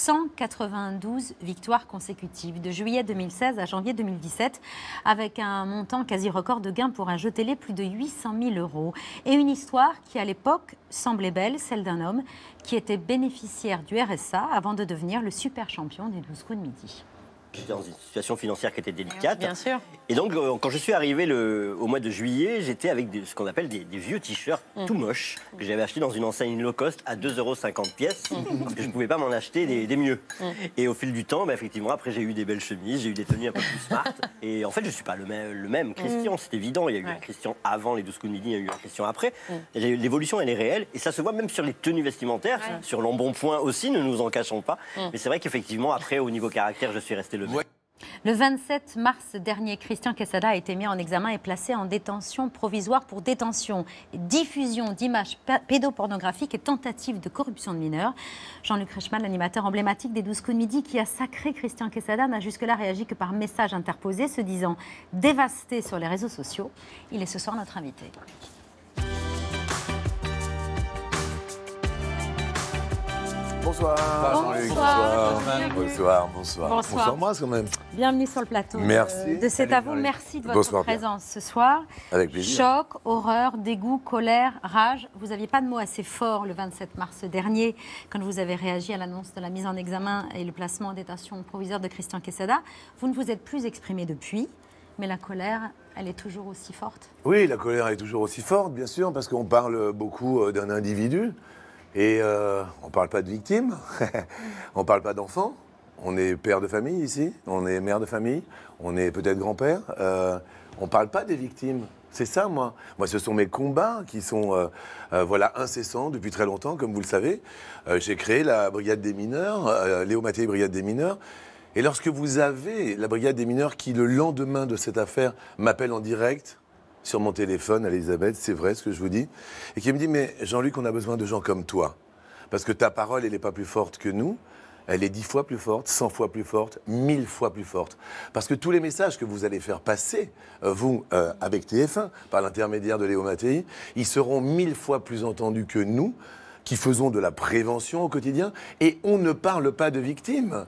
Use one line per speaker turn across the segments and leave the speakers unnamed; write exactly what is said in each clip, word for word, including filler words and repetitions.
cent quatre-vingt-douze victoires consécutives, de juillet deux mille seize à janvier deux mille dix-sept, avec un montant quasi record de gains pour un jeu télé, plus de huit cent mille euros. Et une histoire qui, à l'époque, semblait belle, celle d'un homme qui était bénéficiaire du R S A avant de devenir le super champion des douze coups de midi.
J'étais dans une situation financière qui était délicate.
Bien sûr.
Et donc, euh, quand je suis arrivé le, au mois de juillet, j'étais avec des, ce qu'on appelle des, des vieux t-shirts mmh. tout moches que j'avais achetés dans une enseigne low cost à deux euros cinquante pièces mmh. parce que je ne pouvais pas m'en acheter des, des mieux. Mmh. Et au fil du temps, bah, effectivement, après, j'ai eu des belles chemises, j'ai eu des tenues un peu plus smart. Et en fait, je ne suis pas le même, le même Christian, mmh. c'est évident. Il y a eu ouais. un Christian avant les douze coups de midi, il y a eu un Christian après. Mmh. L'évolution, elle est réelle. Et ça se voit même sur les tenues vestimentaires, ouais. sur l'embonpoint aussi, ne nous en cachons pas. Mmh. Mais c'est vrai qu'effectivement, après, au niveau caractère, je suis resté le même. Ouais.
Le vingt-sept mars dernier, Christian Quesada a été mis en examen et placé en détention provisoire pour détention, diffusion d'images pédopornographiques et tentative de corruption de mineurs. Jean-Luc Reichmann, l'animateur emblématique des douze coups de midi qui a sacré Christian Quesada, n'a jusque-là réagi que par message interposé, se disant dévasté sur les réseaux sociaux. Il est ce soir notre invité.
Bonsoir.
Bonsoir.
Bonsoir. Bonsoir. Bonsoir. Bonsoir. Moi, quand même.
Bienvenue sur le plateau.
Merci.
De C'est à vous. Merci de votre
Bonsoir,
présence ce soir.
Avec plaisir.
Choc, horreur, dégoût, colère, rage. Vous n'aviez pas de mots assez forts le vingt-sept mars dernier quand vous avez réagi à l'annonce de la mise en examen et le placement en détention provisoire de Christian Quesada. Vous ne vous êtes plus exprimé depuis, mais la colère, elle est toujours aussi forte.
Oui, la colère est toujours aussi forte, bien sûr, parce qu'on parle beaucoup d'un individu. Et euh, on ne parle pas de victimes, on ne parle pas d'enfants. On est père de famille ici, on est mère de famille, on est peut-être grand-père. Euh, on ne parle pas des victimes. C'est ça, moi. Moi, ce sont mes combats qui sont euh, euh, voilà, incessants depuis très longtemps, comme vous le savez. Euh, j'ai créé la Brigade des mineurs, euh, Léo Mattei, Brigade des mineurs. Et lorsque vous avez la Brigade des mineurs qui, le lendemain de cette affaire, m'appelle en direct sur mon téléphone, à Elisabeth, c'est vrai ce que je vous dis, et qui me dit, mais Jean-Luc, on a besoin de gens comme toi, parce que ta parole, elle n'est pas plus forte que nous, elle est dix fois plus forte, cent fois plus forte, mille fois plus forte. Parce que tous les messages que vous allez faire passer, euh, vous, euh, avec T F un, par l'intermédiaire de Léo Mattei, ils seront mille fois plus entendus que nous, qui faisons de la prévention au quotidien, et on ne parle pas de victimes.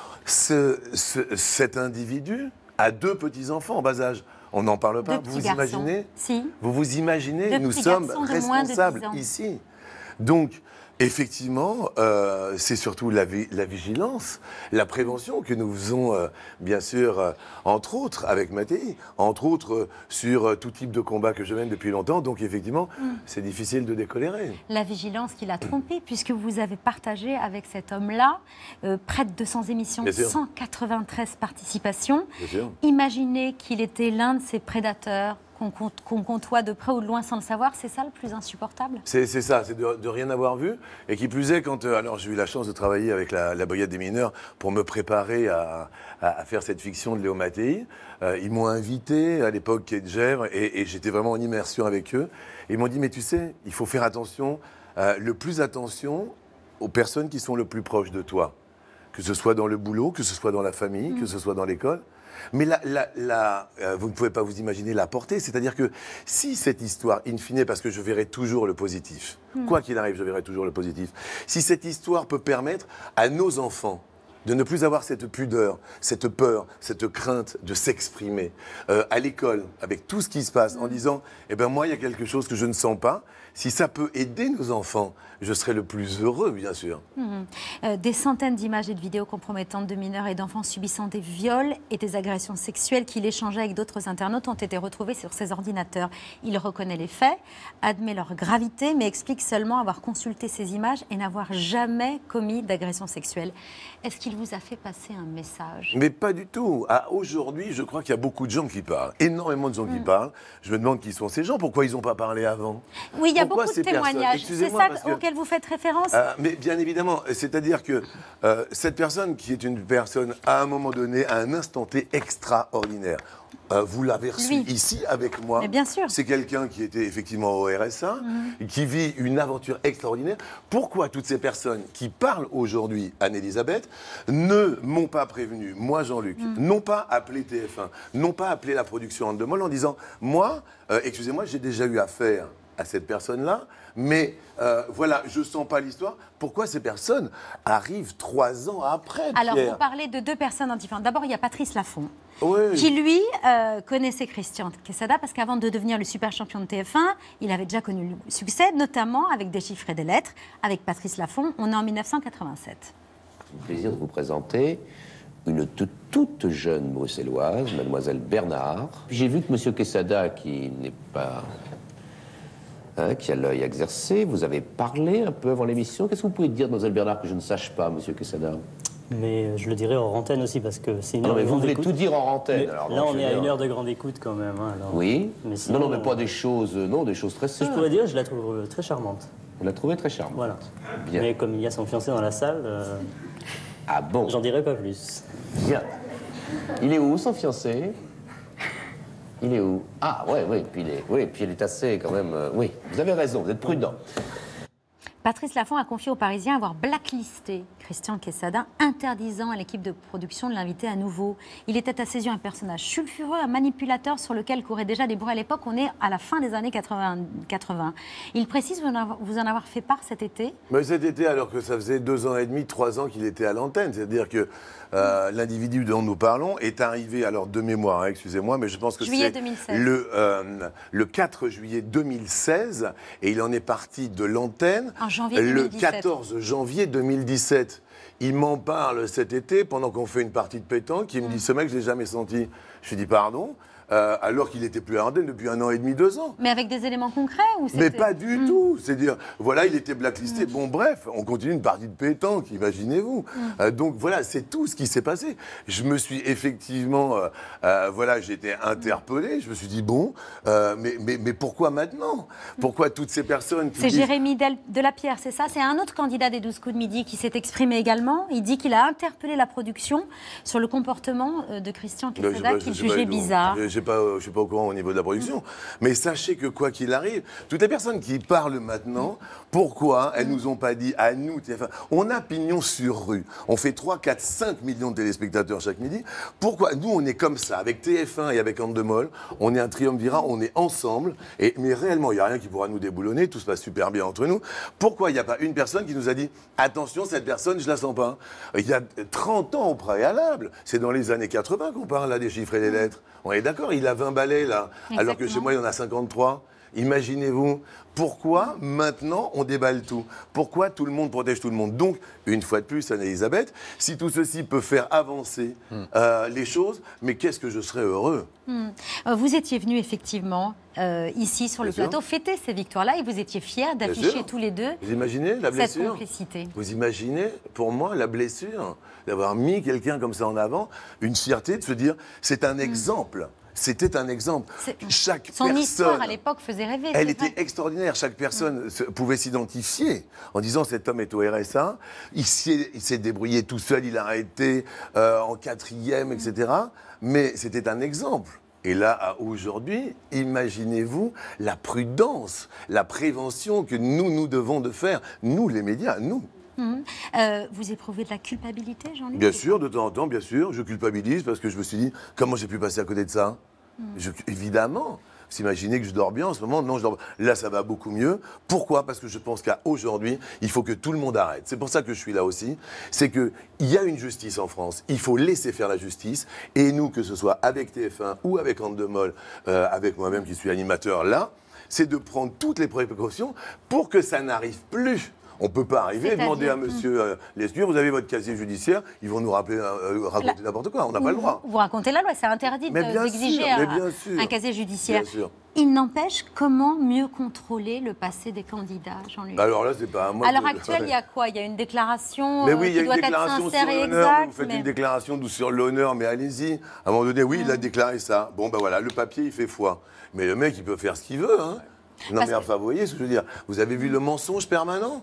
Ce, ce, cet individu a deux petits-enfants en bas âge. On n'en parle pas. Vous vous imaginez
si.
Vous vous imaginez Nous sommes responsables ici. Donc, effectivement, euh, c'est surtout la, vi la vigilance, la prévention que nous faisons, euh, bien sûr, euh, entre autres avec Mattei, entre autres euh, sur euh, tout type de combat que je mène depuis longtemps. Donc, effectivement, mm. c'est difficile de décolérer.
La vigilance qui l'a trompé, puisque vous avez partagé avec cet homme-là euh, près de deux cents émissions, cent quatre-vingt-treize participations. Imaginez qu'il était l'un de ces prédateurs qu'on qu'on côtoie de près ou de loin sans le savoir, c'est ça le plus insupportable? C'est
ça, c'est de, de rien avoir vu. Et qui plus est, quand euh, alors j'ai eu la chance de travailler avec la, la Brigade des mineurs pour me préparer à, à, à faire cette fiction de Léo Mattei, euh, ils m'ont invité à l'époque Quai de Gèvres et, et j'étais vraiment en immersion avec eux. Et ils m'ont dit, mais tu sais, il faut faire attention, euh, le plus attention aux personnes qui sont le plus proches de toi. Que ce soit dans le boulot, que ce soit dans la famille, mmh. que ce soit dans l'école. Mais la, la, la, euh, vous ne pouvez pas vous imaginer la portée. C'est-à-dire que si cette histoire, in fine, parce que je verrai toujours le positif, mmh. quoi qu'il arrive, je verrai toujours le positif, si cette histoire peut permettre à nos enfants de ne plus avoir cette pudeur, cette peur, cette crainte de s'exprimer euh, à l'école, avec tout ce qui se passe, mmh. en disant, eh ben moi, il y a quelque chose que je ne sens pas. Si ça peut aider nos enfants, je serai le plus heureux, bien sûr.
Mmh. Euh, des centaines d'images et de vidéos compromettantes de mineurs et d'enfants subissant des viols et des agressions sexuelles qu'il échangeait avec d'autres internautes ont été retrouvées sur ses ordinateurs. Il reconnaît les faits, admet leur gravité, mais explique seulement avoir consulté ces images et n'avoir jamais commis d'agression sexuelle. Est-ce qu'il vous a fait passer un message?
Mais pas du tout. Ah, aujourd'hui, je crois qu'il y a beaucoup de gens qui parlent, énormément de gens mmh. qui parlent. Je me demande qui sont ces gens, pourquoi ils n'ont pas parlé avant?
Oui, il y a beaucoup de témoignages. C'est ça que... auquel vous faites référence?
euh, Mais bien évidemment, c'est-à-dire que euh, cette personne qui est une personne, à un moment donné, à un instant T extraordinaire, euh, vous l'avez reçu Lui. ici avec moi.
Mais bien sûr.
C'est quelqu'un qui était effectivement au R S A, mmh. qui vit une aventure extraordinaire. Pourquoi toutes ces personnes qui parlent aujourd'hui, Anne-Elisabeth, ne m'ont pas prévenu, moi Jean-Luc, mmh. n'ont pas appelé T F un, n'ont pas appelé la production Anne de Mol en disant, moi, euh, excusez-moi, j'ai déjà eu affaire à cette personne-là, mais euh, voilà, je sens pas l'histoire. Pourquoi ces personnes arrivent trois ans après, Pierre?
Alors, vous parlez de deux personnes différentes. D'abord, il y a Patrice Laffont,
Oui.
qui lui euh, connaissait Christian Quesada, parce qu'avant de devenir le super champion de T F un, il avait déjà connu le succès, notamment avec Des chiffres et des lettres, avec Patrice Laffont. On est en mille neuf cent quatre-vingt-sept.
C'est un plaisir de vous présenter une toute, toute jeune bruxelloise, mademoiselle Bernard. J'ai vu que monsieur Quesada, qui n'est pas... Hein, qui a l'œil exercé, vous avez parlé un peu avant l'émission. Qu'est-ce que vous pouvez dire, mademoiselle Bernard, que je ne sache pas, monsieur Quesada?
Mais je le dirai hors antenne aussi, parce que c'est une
Non,
heure
mais
de
vous
grande
voulez
écoute.
tout dire en antenne.
Mais
Alors,
là,
donc,
on
je
est
veux
à
dire-
une heure de grande écoute quand même. hein, alors.
Oui.
Mais sinon,
non, non, mais pas
euh,
des choses, non, des choses très
Ce que
simples.
je pourrais dire, je la trouve euh, très charmante.
Vous la trouvez très charmante.
Voilà.
Bien.
Mais comme il y a son fiancé dans la salle, euh,
Ah bon?
j'en dirai pas plus.
Bien. Il est où, son fiancé? Il est où? Ah, ouais, oui, puis il est, oui, puis il est assez quand même... euh, oui, vous avez raison, vous êtes prudent.
Patrice Laffont a confié aux Parisiens avoir blacklisté Christian Quesada, interdisant à l'équipe de production de l'inviter à nouveau. Il était à ses yeux un personnage sulfureux, un manipulateur sur lequel couraient déjà des bruits à l'époque. On est à la fin des années quatre-vingts. Il précise vous en avoir, vous en avoir fait part cet été.
Mais cet été, alors que ça faisait deux ans et demi, trois ans qu'il était à l'antenne. C'est-à-dire que euh, l'individu dont nous parlons est arrivé, alors de mémoire, hein, excusez-moi, mais je pense que
Juillet
c'est
deux mille seize.
le, euh, le quatre juillet deux mille seize, et il en est parti de l'antenne
En janvier deux
le
mille dix-sept.
quatorze janvier deux mille dix-sept. Il m'en parle cet été, pendant qu'on fait une partie de pétanque, il me dit, ce mec, je l'ai jamais senti. Je lui dis, pardon euh, alors qu'il n'était plus à l'antenne depuis un an et demi, deux ans.
Mais avec des éléments concrets ou
Mais
c'était-
pas du
Mm.
tout. C'est-à-dire, voilà, il était blacklisté. Bon, bref, on continue une partie de pétanque, imaginez-vous. Euh, donc voilà, c'est tout ce qui s'est passé. Je me suis effectivement, euh, euh, voilà, j'ai été interpellé. Je me suis dit, bon, euh, mais, mais, mais pourquoi maintenant? Pourquoi toutes ces personnes qui
C'est
disent...
Jérémy Del- Delapierre, c'est ça? C'est un autre candidat des douze coups de midi qui s'est exprimé également. Il dit qu'il a interpellé la production sur le comportement euh, de Christian
Ben, je sais
Quesada,
pas,
qu'il
je sais pas,
jugeait
non.
bizarre.
Je sais pas, je suis pas au courant au niveau de la production. Mais sachez que quoi qu'il arrive, toutes les personnes qui parlent maintenant, pourquoi elles nous ont pas dit à nous, T F un, on a pignon sur rue, on fait trois, quatre, cinq millions de téléspectateurs chaque midi. Pourquoi nous on est comme ça avec T F un et avec Andemol, on est un triumvirat, on est ensemble. Et mais réellement, il y a rien qui pourra nous déboulonner, tout se passe super bien entre nous. Pourquoi il n'y a pas une personne qui nous a dit attention, cette personne, je la sens pas. Il y a trente ans au préalable, c'est dans les années quatre-vingts qu'on parle là des chiffres et des lettres. On est d'accord, il a vingt balais là, alors que chez
Exactement.
moi il y en a cinquante-trois. Imaginez-vous, pourquoi maintenant on déballe tout? Pourquoi tout le monde protège tout le monde? Donc, une fois de plus, Anne-Elisabeth, si tout ceci peut faire avancer euh, les choses, mais qu'est-ce que je serais heureux?
Hmm. Euh, Vous étiez venu effectivement euh, ici sur le
Bien sûr.
plateau fêter ces victoires-là et vous étiez fiers d'afficher
sûr.
tous les deux
Vous imaginez la
cette
blessure?
complicité.
Vous imaginez, pour moi, la blessure d'avoir mis quelqu'un comme ça en avant, une fierté de se dire, c'est un exemple. C'était un exemple.
C'est-
Chaque
Son
personne...
histoire à l'époque faisait rêver.
Elle
c'est
était
vrai.
extraordinaire. Chaque personne se- pouvait s'identifier en disant cet homme est au R S A. Il s'est il s'est débrouillé tout seul, il a été euh, en quatrième, et cetera. Mais c'était un exemple. Et là, à aujourd'hui, imaginez-vous la prudence, la prévention que nous, nous devons de faire, nous les médias, nous.
Mhm. Euh, vous éprouvez de la culpabilité, Jean-Luc?
Bien sûr, de temps en temps, bien sûr, je culpabilise parce que je me suis dit, comment j'ai pu passer à côté de ça? Je- Évidemment. Vous imaginez que je dors bien en ce moment? Non, je dors... Là, ça va beaucoup mieux. Pourquoi? Parce que je pense qu'à aujourd'hui, il faut que tout le monde arrête. C'est pour ça que je suis là aussi. C'est qu'il y a une justice en France. Il faut laisser faire la justice. Et nous, que ce soit avec T F un ou avec Andemol, euh, avec moi-même qui suis animateur là, c'est de prendre toutes les précautions pour que ça n'arrive plus. On ne peut pas arriver et
C'est-à-dire,
demander à monsieur euh, Lescure, vous avez votre casier judiciaire, ils vont nous rappeler, euh, raconter n'importe quoi. On n'a pas le droit.
Vous, vous racontez la loi, c'est interdit
Mais
de-
bien
d'exiger
sûr,
un,
mais bien sûr.
un casier judiciaire.
Bien sûr.
Il n'empêche, comment mieux contrôler le passé des candidats, Jean-Luc?
Alors là, c'est pas à moi.
À l'heure
de-
actuelle, il y a quoi? Il y a une déclaration
Mais
euh,
oui, il y a
qui
une
doit être
déclaration sur
sincère et
l'honneur.
exacte.
Vous faites
mais-
une déclaration d'où sur l'honneur, mais allez-y. À un moment donné, oui, il a déclaré ça. Bon, ben voilà, le papier, il fait foi. Mais le mec, il peut faire ce qu'il veut, hein. Non,
Parce
mais
que-
enfin, vous voyez ce que je veux dire? Vous avez vu le mensonge permanent?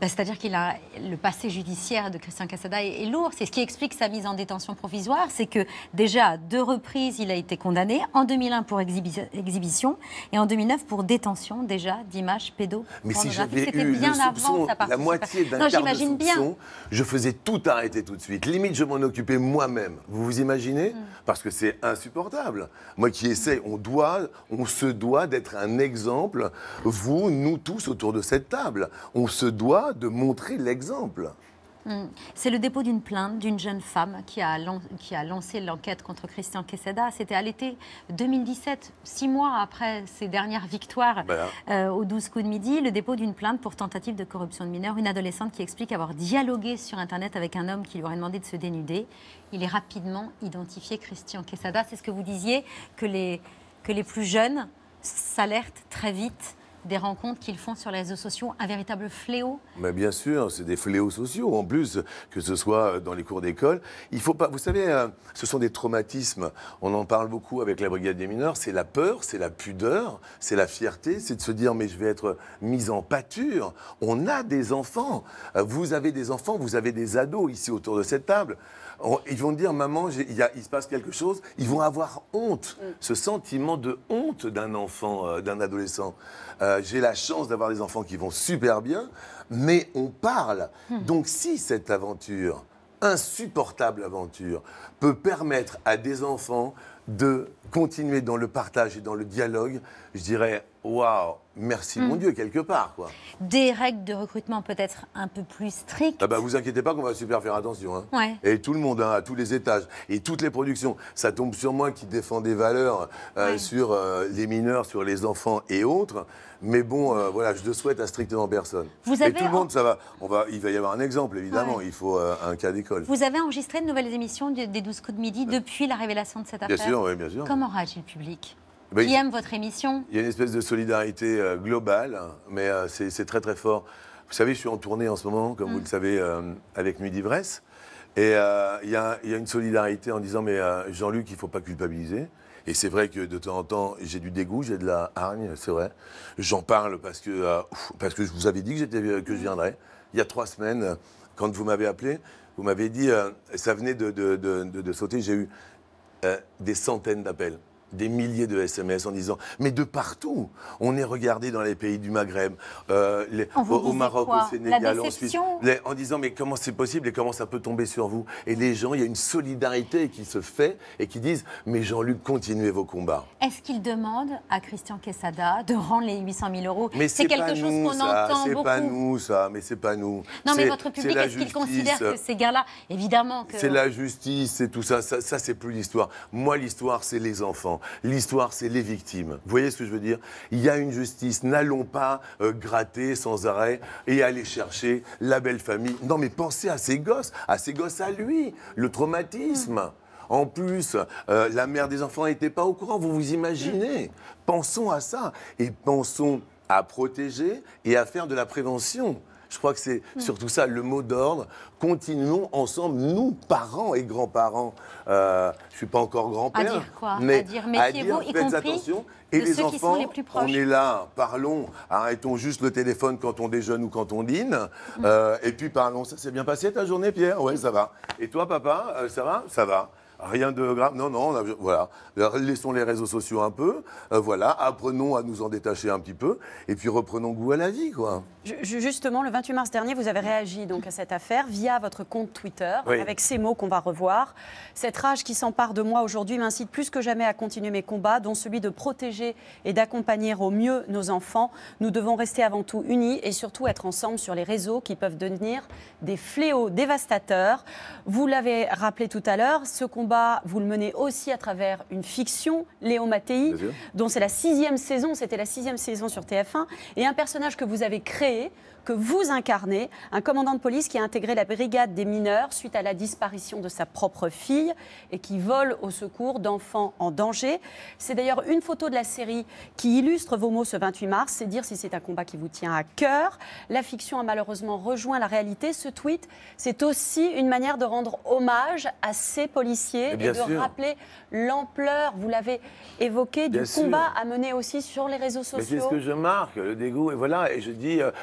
Ben, c'est-à-dire qu'il a le passé judiciaire de Christian Quesada est, est lourd. C'est ce qui explique sa mise en détention provisoire. C'est que déjà, à deux reprises, il a été condamné. En deux mille un pour exhibi exhibition et en deux mille neuf pour détention déjà d'images pédopornographiques.
Mais si j'avais
C'était
eu
bien
le
avant
soupçon,
sa
la
participation.
moitié d'un
Non,
quart de
j'imagine bien.
soupçon, je faisais tout arrêter tout de suite. Limite, je m'en occupais moi-même. Vous vous imaginez? mm. Parce que c'est insupportable. Moi qui essaie, on doit, on se doit d'être un exemple. Vous, nous tous autour de cette table, on se doit de montrer l'exemple.
Mmh. C'est le dépôt d'une plainte d'une jeune femme qui a, lan qui a lancé l'enquête contre Christian Quesada. C'était à l'été deux mille dix-sept, six mois après ses dernières victoires
voilà.
euh, aux douze coups de midi. Le dépôt d'une plainte pour tentative de corruption de mineurs. Une adolescente qui explique avoir dialogué sur Internet avec un homme qui lui aurait demandé de se dénuder. Il est rapidement identifié Christian Quesada. C'est ce que vous disiez, que les, que les plus jeunes s'alertent très vite des rencontres qu'ils font sur les réseaux sociaux, un véritable fléau.
Mais bien sûr, c'est des fléaux sociaux en plus, que ce soit dans les cours d'école. Il faut pas, vous savez, euh, ce sont des traumatismes. On en parle beaucoup avec la brigade des mineurs. C'est la peur, c'est la pudeur, c'est la fierté, c'est de se dire mais je vais être mis en pâture. On a des enfants. Vous avez des enfants, vous avez des ados ici autour de cette table. Ils vont dire, maman, il, y a, il se passe quelque chose. Ils vont avoir honte, mm. ce sentiment de honte d'un enfant, euh, d'un adolescent. Euh, j'ai la chance d'avoir des enfants qui vont super bien, mais on parle. Mm. Donc si cette aventure, insupportable aventure, peut permettre à des enfants de continuer dans le partage et dans le dialogue, je dirais, waouh, merci mmh. mon Dieu, quelque part, quoi.
Des règles de recrutement peut-être un peu plus strictes.
Ah bah, vous inquiétez pas qu'on va super faire attention. Hein.
Ouais.
Et tout le monde, hein, à tous les étages, et toutes les productions. Ça tombe sur moi qui défend des valeurs euh, ouais. sur euh, les mineurs, sur les enfants et autres. Mais bon, euh, voilà, je ne souhaite à strictement personne.
Vous
et
avez
tout le monde, ça va. On va. Il va y avoir un exemple, évidemment.
Ouais.
Il faut euh, un cas d'école.
Vous avez enregistré de nouvelles émissions des douze coups de midi depuis la révélation de cette affaire.
Bien sûr, oui, bien sûr.
Comment réagit le public
ben,
qui aime votre émission? Il
y a une espèce de solidarité euh, globale, mais euh, c'est très très fort. Vous savez, je suis en tournée en ce moment, comme mm. vous le savez, euh, avec Nuit d'Ivresse. Et il euh, y, y a une solidarité en disant, mais euh, Jean-Luc, il ne faut pas culpabiliser. Et c'est vrai que de temps en temps, j'ai du dégoût, j'ai de la hargne, c'est vrai. J'en parle parce que, euh, parce que je vous avais dit que, j'étais, que je viendrais. Il y a trois semaines, quand vous m'avez appelé, vous m'avez dit, euh, ça venait de, de, de, de, de sauter, j'ai eu euh, des centaines d'appels. Des milliers de S M S en disant « Mais de partout, on est regardé dans les pays du Maghreb, euh, les, au, au Maroc,
quoi?
au Sénégal,
en
Suisse, les, en disant « Mais comment c'est possible et comment ça peut tomber sur vous ?» Et les gens, il y a une solidarité qui se fait et qui disent « Mais Jean-Luc, continuez vos combats. »
Est-ce qu'il demande à Christian Quesada de rendre les huit cent mille euros?
C'est
quelque chose qu'on entend beaucoup.
C'est pas nous, ça, mais c'est pas nous.
Non, mais votre public, est-ce qu'il considère que ces gars-là, évidemment que...
C'est la justice, c'est tout ça, ça, ça c'est plus l'histoire. Moi, l'histoire, c'est les enfants. L'histoire, c'est les victimes. Vous voyez ce que je veux dire? Il y a une justice. N'allons pas euh, gratter sans arrêt et aller chercher la belle famille. Non, mais pensez à ces gosses, à ces gosses à lui, le traumatisme. Mmh. En plus, euh, la mère des enfants n'était pas au courant, vous vous imaginez? Pensons à ça et pensons à protéger et à faire de la prévention. Je crois que c'est mmh. surtout ça, le mot d'ordre. Continuons ensemble, nous, parents et grands-parents. Euh, je ne suis pas encore grand-père.
À dire quoi?
Mais
à dire méfiez-vous, y compris
attention. Et
de
les
ceux
enfants,
qui sont les plus proches.
On est là, parlons, arrêtons juste le téléphone quand on déjeune ou quand on dîne. Mmh. Euh, et puis parlons, ça s'est bien passé ta journée, Pierre? Oui, ça va. Et toi, papa, euh, ça va? Ça va. Rien de grave, non, non, on a, voilà. Laissons les réseaux sociaux un peu, euh, voilà, apprenons à nous en détacher un petit peu, et puis reprenons goût à la vie, quoi.
Justement, le vingt-huit mars dernier, vous avez réagi donc à cette affaire via votre compte Twitter,
oui.
avec ces mots qu'on va revoir. Cette rage qui s'empare de moi aujourd'hui m'incite plus que jamais à continuer mes combats, dont celui de protéger et d'accompagner au mieux nos enfants. Nous devons rester avant tout unis et surtout être ensemble sur les réseaux qui peuvent devenir des fléaux dévastateurs. Vous l'avez rappelé tout à l'heure, ce combat, vous le menez aussi à travers une fiction, Léon Mattei, dont c'est la sixième saison, c'était la sixième saison sur T F un, et un personnage que vous avez créé, que vous incarnez, un commandant de police qui a intégré la brigade des mineurs suite à la disparition de sa propre fille et qui vole au secours d'enfants en danger. C'est d'ailleurs une photo de la série qui illustre vos mots ce vingt-huit mars, c'est dire si c'est un combat qui vous tient à cœur. La fiction a malheureusement rejoint la réalité. Ce tweet, c'est aussi une manière de rendre hommage à ces policiers et de
sûr.
rappeler l'ampleur, vous l'avez évoqué, du
bien
combat
sûr.
à mener aussi sur les réseaux sociaux.
Mais c'est ce que je marque, le dégoût, et voilà, et je dis, euh, respect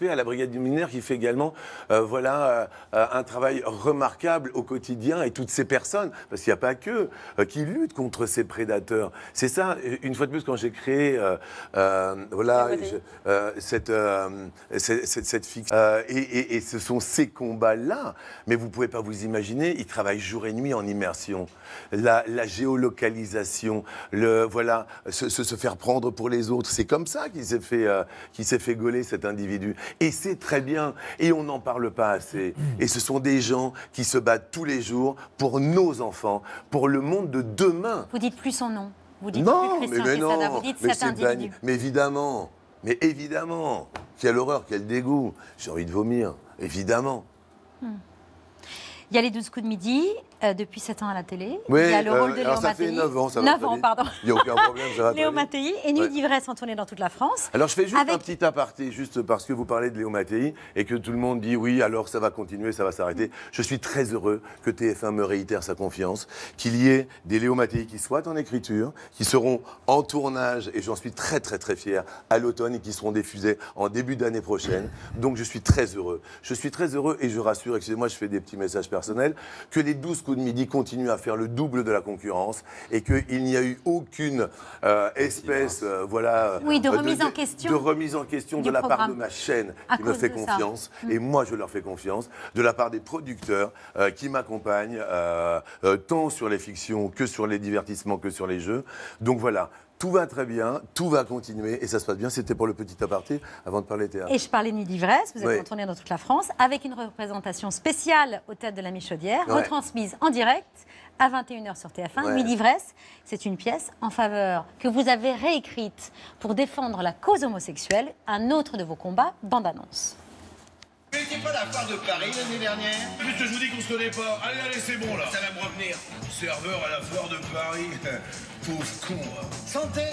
respect à la brigade du mineur qui fait également euh, voilà, euh, un travail remarquable au quotidien et toutes ces personnes, parce qu'il n'y a pas que, euh, qui luttent contre ces prédateurs. C'est ça, une fois de plus, quand j'ai créé euh, euh, voilà, je, euh, cette, euh, cette, cette, cette fiction, euh, et, et, et ce sont ces combats-là, mais vous ne pouvez pas vous imaginer, ils travaillent jour et nuit en immersion. La, la géolocalisation, le, voilà, se, se, se faire prendre pour les autres, c'est comme ça qu'il s'est fait, euh, qu'il s'est fait gauler cet individu. Et c'est très bien, et on n'en parle pas assez. Et ce sont des gens qui se battent tous les jours pour nos enfants, pour le monde de demain.
Vous dites plus son nom. Vous dites
non,
plus
mais,
Christian
mais
Quesada,
non,
vous dites
mais
cet individu.
banni. Mais évidemment, mais évidemment, quelle horreur, quel dégoût. J'ai envie de vomir, évidemment.
Hmm. Il y a les douze coups de midi, euh, depuis sept ans à la télé.
Oui,
il y a le rôle
euh,
de
alors
Léo
ça
Mattei.
fait neuf ans, ça va
neuf
très
ans,
vite.
pardon.
Il n'y a aucun problème, ça va
Léo
très vite.
Mattei et Nuit
Ouais.
d'ivresse en tournée dans toute la France.
Alors je fais juste
Avec-
un petit aparté, juste parce que vous parlez de Léo Mattei et que tout le monde dit oui, alors ça va continuer, ça va s'arrêter. Je suis très heureux que T F un me réitère sa confiance, qu'il y ait des Léo Mattei qui soient en écriture, qui seront en tournage, et j'en suis très très très fier, à l'automne et qui seront diffusés en début d'année prochaine. Donc je suis très heureux. Je suis très heureux et je rassure, excusez-moi, je fais des petits messages personnels, que les douze coups de midi continuent à faire le double de la concurrence et qu'il n'y a eu aucune euh, espèce euh, voilà,
Oui, de
euh,
remise en question
de remise en question
du
de la part
programme.
de ma chaîne
À
qui me
cause
fait
de ça.
confiance, et moi je leur fais confiance, de la part des producteurs euh, qui m'accompagnent euh, euh, tant sur les fictions que sur les divertissements que sur les jeux. Donc voilà. Tout va très bien, tout va continuer et ça se passe bien. C'était pour le petit aparté avant de parler théâtre.
Et je parlais Nuit d'ivresse, vous êtes
Oui.
en tournée dans toute la France, avec une représentation spéciale au Théâtre de la Michaudière,
Ouais.
retransmise en direct à vingt et une heures sur T F un.
Ouais.
Nuit d'ivresse, c'est une pièce en faveur que vous avez réécrite pour défendre la cause homosexuelle, un autre de vos combats, bande-annonce.
Vous n'étiez pas à la foire de Paris l'année dernière?
Juste, je vous dis qu'on se connaît pas. Allez, allez, c'est bon là.
Ça va me revenir.
Serveur à la foire de Paris. Pauvre con. hein.
Santé.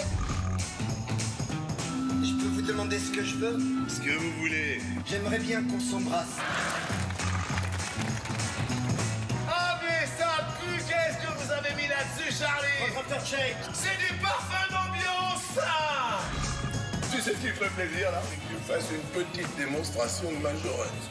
Je peux vous demander ce que je veux?
Ce que vous voulez.
J'aimerais bien qu'on s'embrasse.
Ah, mais ça pue. Qu'est-ce que vous avez mis là-dessus, Charlie?
Votre aftershave.
C'est du parfum d'ambiance, ça. Tu sais ce qui me ferait plaisir, là? C'est que tu fasses une petite démonstration de majorette.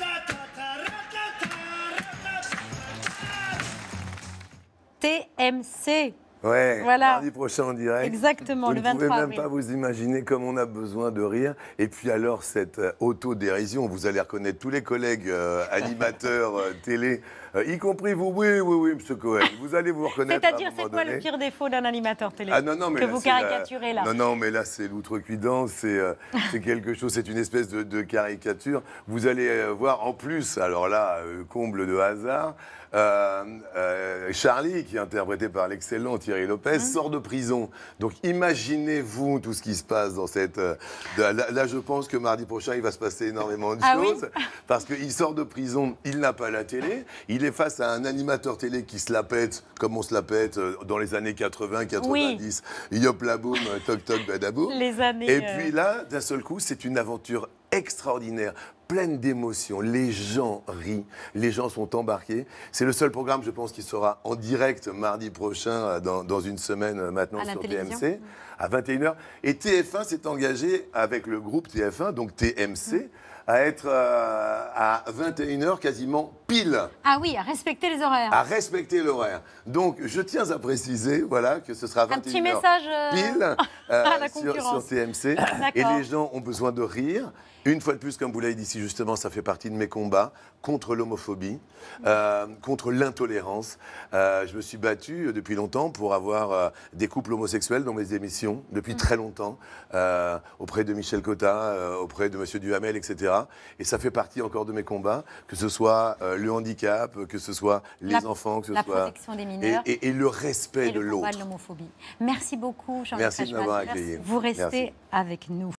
T M C.
Ouais,
Voilà.
mardi prochain en direct.
Exactement,
vous
le
ne pouvez
vingt-trois
même
avril.
pas vous imaginer comme on a besoin de rire. Et puis alors, cette euh, autodérision, vous allez reconnaître tous les collègues euh, animateurs euh, télé, euh, y compris vous. Oui, oui, oui, M. Cohen. Vous allez vous reconnaître à un
C'est-à-dire,
moment
c'est quoi
donné.
le pire défaut d'un animateur télé
Ah non, non, mais
que
là,
vous
c'est la-
caricaturez là?
Non, non, mais là, c'est l'outrecuidance, c'est euh, c'est quelque chose, c'est une espèce de, de caricature. Vous allez euh, voir, en plus, alors là, euh, comble de hasard, euh, euh, Charlie, qui est interprété par l'excellent Thierry Lopez, sort de prison. Donc imaginez-vous tout ce qui se passe dans cette... euh, de- là, là, je pense que mardi prochain, il va se passer énormément de
Ah oui
choses. Parce qu'il sort de prison, il n'a pas la télé, il est face à un animateur télé qui se la pète, comme on se la pète euh, dans les années quatre-vingts, quatre-vingt-dix. Yop la boum, toc toc badaboum.
Les années,
Et
euh,
puis là, d'un seul coup, c'est une aventure extraordinaire, pleine d'émotions. Les gens rient, les gens sont embarqués. C'est le seul programme, je pense, qui sera en direct mardi prochain, euh, dans, dans une semaine euh, maintenant
À la
sur
télévision.
T M C, à vingt et une heures. Et T F un s'est engagé avec le groupe T F un, donc T M C, à être euh, à vingt et une heures quasiment pile,
Ah oui, à respecter les horaires.
à respecter l'horaire. Donc, je tiens à préciser, voilà, que ce sera vingt et une heures
petit message, euh,
pile euh,
à la
sur,
concurrence.
sur T M C. Et les gens ont besoin de rire. Une fois de plus, comme vous l'avez dit ici, justement, ça fait partie de mes combats contre l'homophobie, euh, contre l'intolérance. Euh, je me suis battu depuis longtemps pour avoir euh, des couples homosexuels dans mes émissions, depuis très longtemps, euh, auprès de Michel Cotta, euh, auprès de Monsieur Duhamel, et cetera. Et ça fait partie encore de mes combats, que ce soit euh, le handicap, que ce soit les
La-
enfants, que ce
la
soit...
protection des
Et,
mineurs.
et- et le respect
Et
de
le combat
l'autre.
de l'homophobie. Merci beaucoup, Jean-Luc
Merci de
Reichmann.
m'avoir
Merci.
accueilli.
Vous restez
Merci.
avec nous.